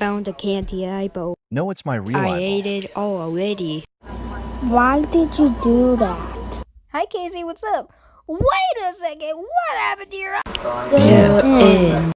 found a candy eyeball. No, it's my real I eyeball. ate it all already. Why did you do that? Hi, Casey, what's up? Wait a second, what happened to your eye? The end.